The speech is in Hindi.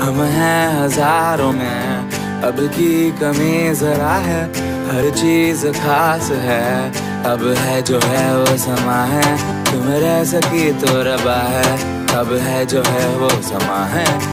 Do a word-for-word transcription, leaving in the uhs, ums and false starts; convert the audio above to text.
हम हैं हजारों में, अब की कमी जरा है, हर चीज खास है। अब है जो है वो समा है, तुम रह सकी तो रबा है। अब है जो है वो समा है,